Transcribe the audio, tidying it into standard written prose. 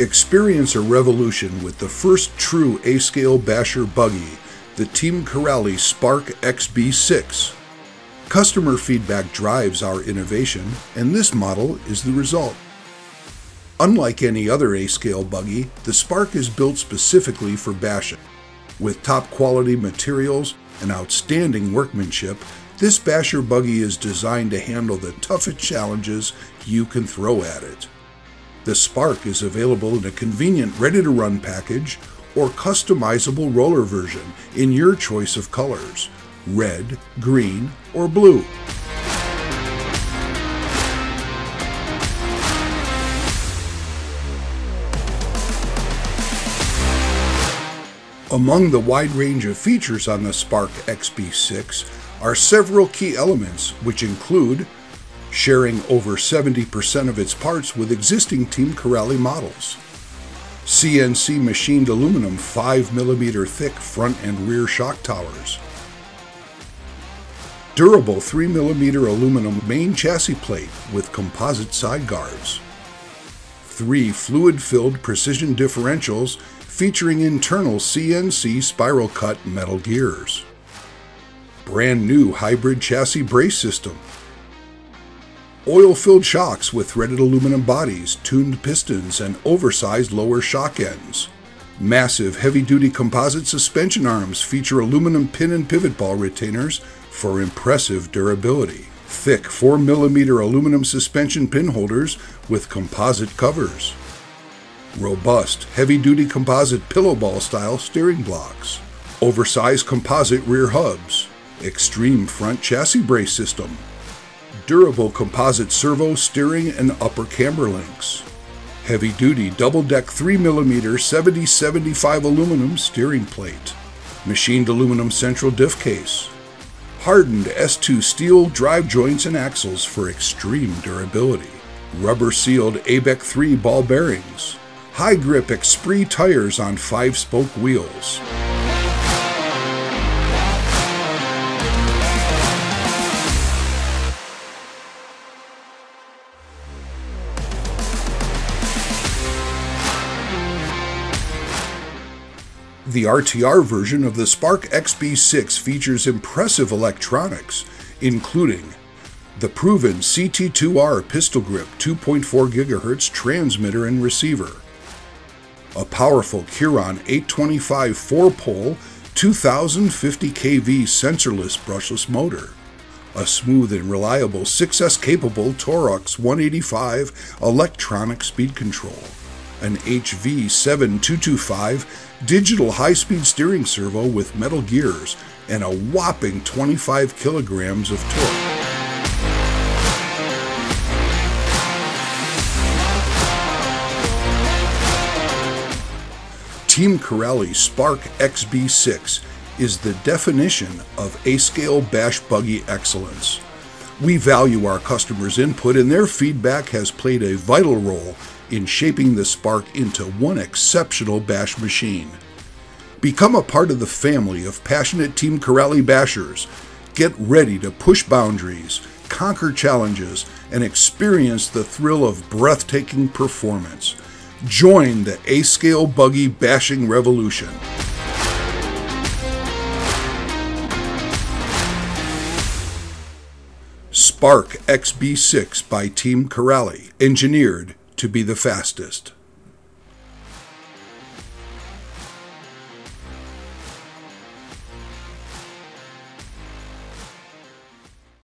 Experience a revolution with the first true A-scale basher buggy, the Team Corally Spark XB6. Customer feedback drives our innovation, and this model is the result. Unlike any other A-scale buggy, the Spark is built specifically for bashing. With top-quality materials and outstanding workmanship, this basher buggy is designed to handle the toughest challenges you can throw at it. The Spark is available in a convenient ready-to-run package or customizable roller version in your choice of colors: red, green, or blue. Among the wide range of features on the Spark XB6 are several key elements, which include sharing over 70% of its parts with existing Team Corally models, CNC machined aluminum 5mm thick front and rear shock towers, durable 3mm aluminum main chassis plate with composite side guards, 3 fluid-filled precision differentials featuring internal CNC spiral cut metal gears, brand new hybrid chassis brace system, oil-filled shocks with threaded aluminum bodies, tuned pistons, and oversized lower shock ends. Massive heavy-duty composite suspension arms feature aluminum pin and pivot ball retainers for impressive durability. Thick 4mm aluminum suspension pin holders with composite covers. Robust heavy-duty composite pillow ball style steering blocks. Oversized composite rear hubs. Extreme front chassis brace system. Durable composite servo steering and upper camber links. Heavy-duty double-deck 3mm 7075 aluminum steering plate. Machined aluminum central diff case. Hardened S2 steel drive joints and axles for extreme durability. Rubber-sealed ABEC 3 ball bearings. High-grip Esprit tires on 5-spoke wheels. The RTR version of the Spark XB6 features impressive electronics, including the proven CT2R pistol grip 2.4 GHz transmitter and receiver, a powerful Curon 825 4-pole 2050 kV sensorless brushless motor, a smooth and reliable 6S-capable Torux 185 electronic speed control, an HV7225 digital high-speed steering servo with metal gears, and a whopping 25 kilograms of torque. Team Corally Spark XB6 is the definition of A-scale bash buggy excellence. We value our customers' input, and their feedback has played a vital role in shaping the Spark into one exceptional bash machine. Become a part of the family of passionate Team Corally bashers. Get ready to push boundaries, conquer challenges, and experience the thrill of breathtaking performance. Join the A-scale buggy bashing revolution. Spark XB6 by Team Corally, engineered to be the fastest.